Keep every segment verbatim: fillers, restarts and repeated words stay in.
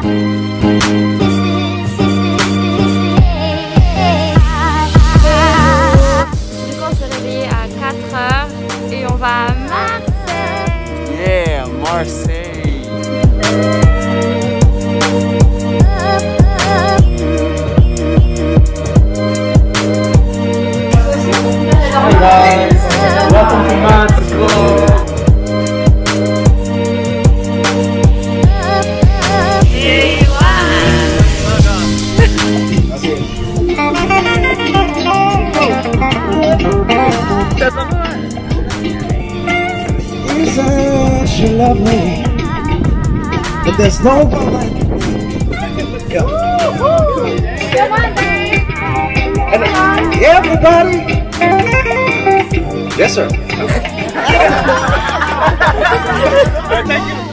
Et on va à Marseille. Yeah, Marseille. Hey guys, welcome to Mexico. Hey, She love me, but there's no one like you. Yeah. And everybody. Yes, sir. Thank you.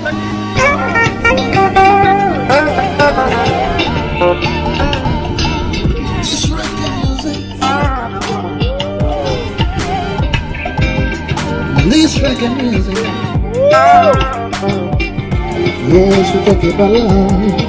This reggae music. Yes, we take it by love.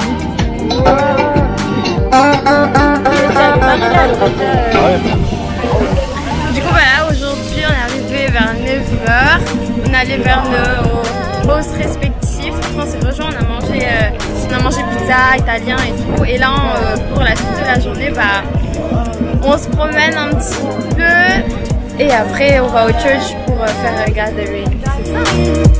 Du coup voilà, aujourd'hui on est arrivé vers neuf heures. On est allé vers nos postes respectifs. On s'est rejoint, on a mangé euh, on a mangé pizza, italien et tout. Et là euh, pour la suite de la journée, bah on se promène un petit peu. Et après on va au church pour euh, faire un gathering. C'est ça.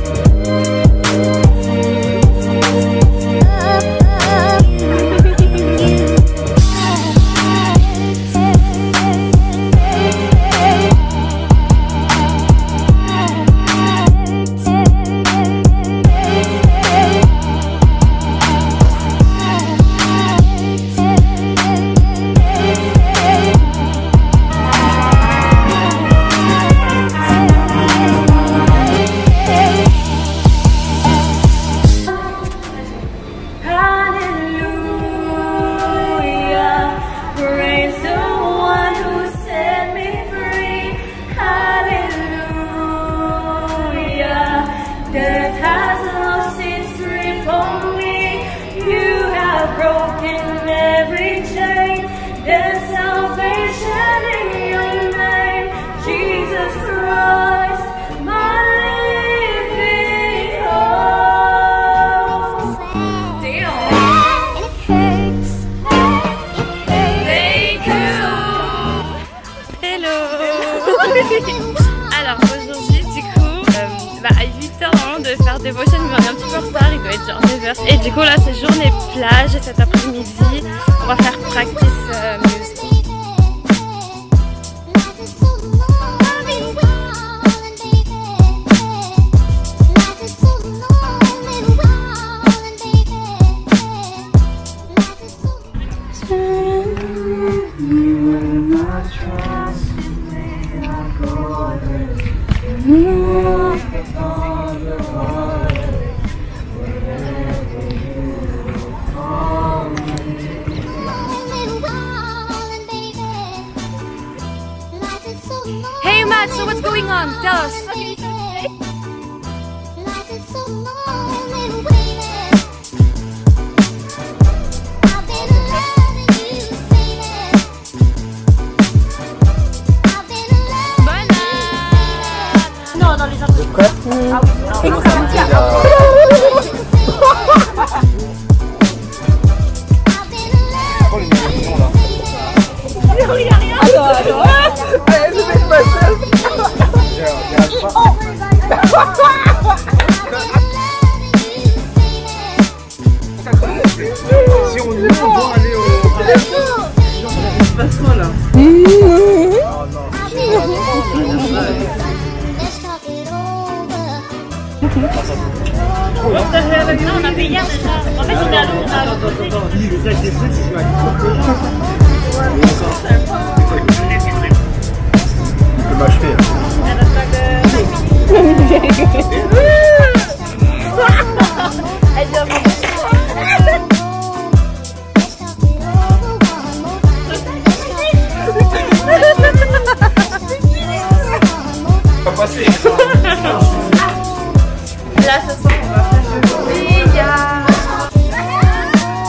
Alors aujourd'hui du coup euh, bah, à huit heures on devait faire dévotion, mais on est un petit peu en retard, il doit être genre neuf heures. Et du coup là c'est journée plage et cet après-midi on va faire practice euh, music. Hey Matt, so what's going on? Tell us. Non, dans les autres. Prêt? Ah oui. Attends, attends. Allez, je fais myself. Si on veut, on doit aller au... Il se passe quoi là? Oh non. Non, on a fait hier déjà. En fait, on est à Là, ce soir, on va faire le billard.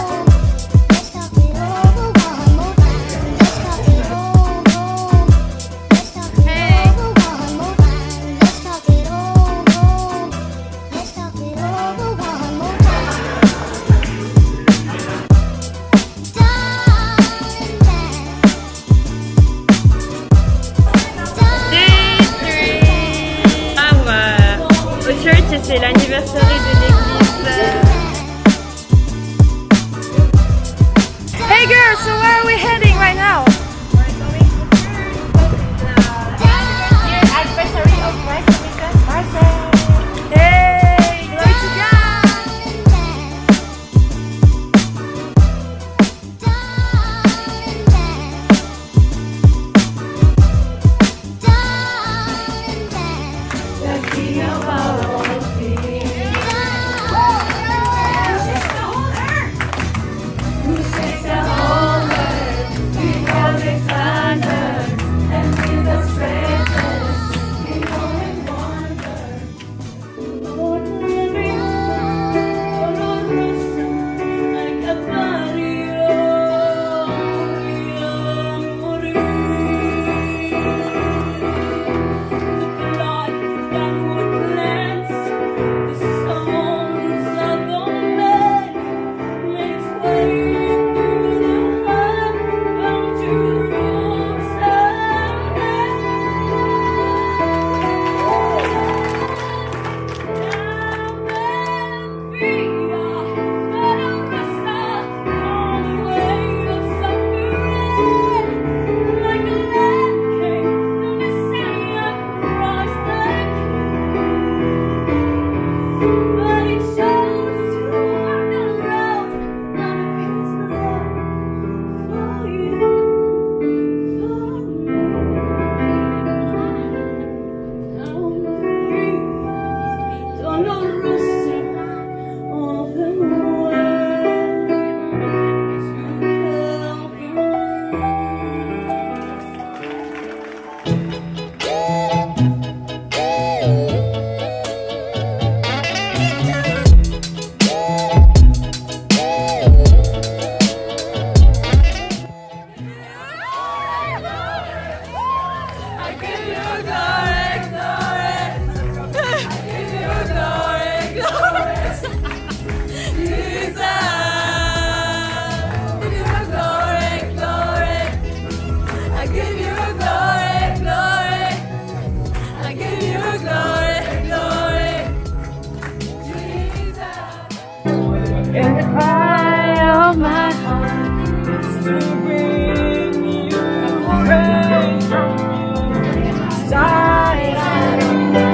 of my heart to bring you away from you. Side of my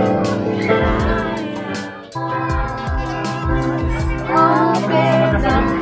soul. Open up.